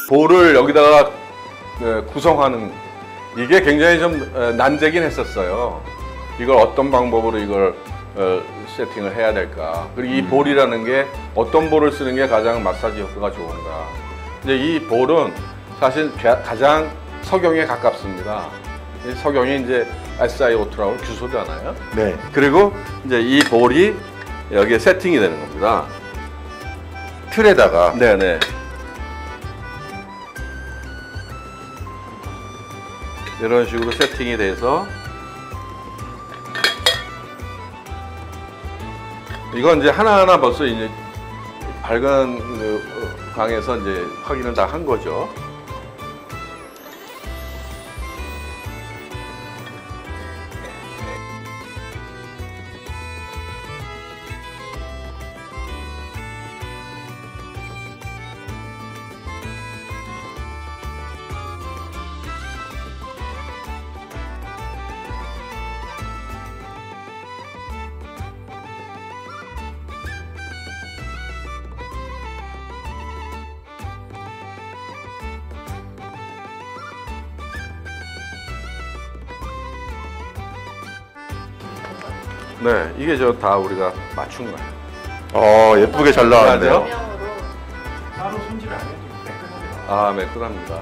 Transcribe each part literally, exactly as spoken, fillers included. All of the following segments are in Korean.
볼을 여기다가 구성하는 이게 굉장히 좀 난제긴 했었어요. 이걸 어떤 방법으로 이걸 세팅을 해야 될까. 그리고 이 볼이라는 게 어떤 볼을 쓰는 게 가장 마사지 효과가 좋은가. 이제 이 볼은 사실 가장 석영에 가깝습니다. 석영이 이제 에스아이오투라고 규소잖아요. 네. 그리고 이제 이 볼이 여기에 세팅이 되는 겁니다. 틀에다가. 네네. 이런 식으로 세팅이 돼서 이건 이제 하나하나 벌써 이제 밝은 그 광에서 이제 확인을 다 한 거죠. 네, 이게 저 다 우리가 맞춘 거예요. 어, 예쁘게 잘 나왔네요. 따로 손질 안 해도 매끈하게 나와요. 아, 매끈합니다.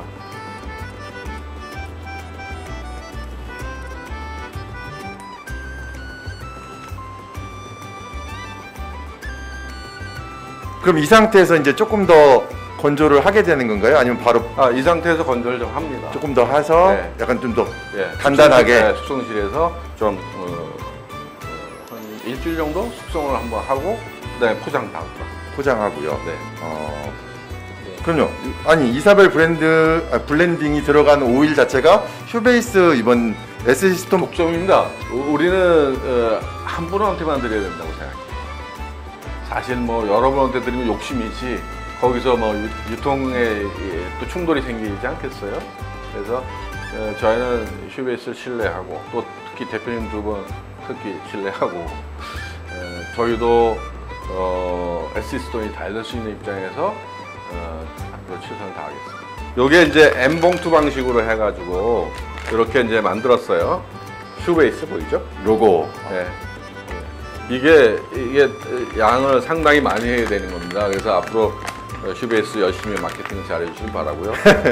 그럼 이 상태에서 이제 조금 더 건조를 하게 되는 건가요? 아니면 바로 아, 이 상태에서 건조를 좀 합니다. 조금 더 해서 네. 약간 좀 더 예, 간단하게. 숙성실, 네, 숙성실에서 좀 어, 한 일주일 정도 숙성을 한번 하고 그다음에 포장 다 합니다. 포장하고요. 네. 어, 그럼요. 아니 이사벨 브랜드 아, 블렌딩이 들어간 오일 자체가 휴베이스 이번 에스시스톤 독점입니다. 우리는 어, 한 분한테만 드려야 된다고 생각해요. 사실 뭐 여러분한테 드리면 욕심이지 거기서 뭐 유, 유통에 또 충돌이 생기지 않겠어요? 그래서 어, 저희는 휴베이스를 신뢰하고 또 특히 대표님 두 분 특히 신뢰하고 어, 저희도 어, 에스시스톤이 잘 될 수 있는 입장에서 어, 앞으로 최선을 다하겠습니다. 요게 이제 M봉투 방식으로 해가지고 이렇게 이제 만들었어요. 휴베이스 보이죠? 로고. 네. 이게 이게 양을 상당히 많이 해야 되는 겁니다. 그래서 앞으로 휴베이스 열심히 마케팅 잘해주시길 바라고요.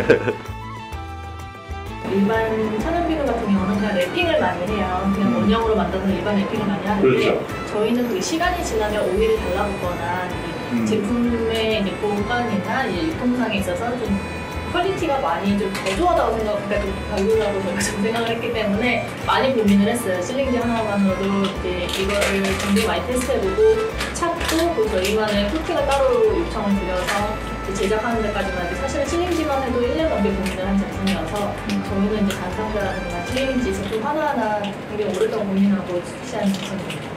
일반 천연 비누 같은 경우는 그냥 랩핑을 많이 해요. 그냥 음. 원형으로 만들어서 일반 랩핑을 많이 하는데 그렇죠. 저희는 그 시간이 지나면 오일을 달라붙거나 음. 제품의 이제 보관이나 이제 유통상에 있어서 좀 퀄리티가 많이 좀 저조하다고 생각, 그러니까 좀 별로라고 저희가 좀 생각을 했기 때문에 많이 고민을 했어요. 실링지 하나만으로도 이제 이거를 굉장히 많이 테스트해보고 찾고 또 저희만의 코팅을 따로 요청을 드려서 제작하는 데까지만 해도 사실은 실링지만 해도 일 년 넘게 고민을 한 제품이어서 저희는 이제 단상자라든가 실링지 제품 하나하나 굉장히 오랫동안 고민하고 출시한 제품입니다.